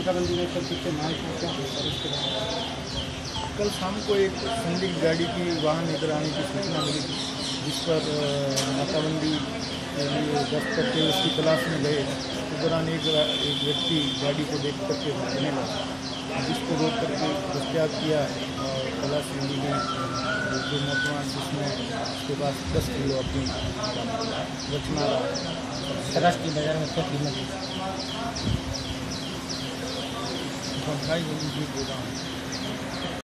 नाकाबंदी में सब पीछे माल क्या होता है इसके बारे में? कल शाम को एक संदिग्ध गाड़ी की वाहन इधर आने की सूचना मिली थी, जिस पर नाकाबंदी के लिए गश्त करके उसकी तलाश में गए। उस दौरान एक व्यक्ति गाड़ी को देख करके भागने लगा, जिसको रोक करके दस्तयाब किया और तलाशी ली गई। जो नौजवान जिसमें उसके पास 10 किलो अपनी रचना राष्ट्रीय बाजार में क्या कीमत है? 2.5 गोदाम।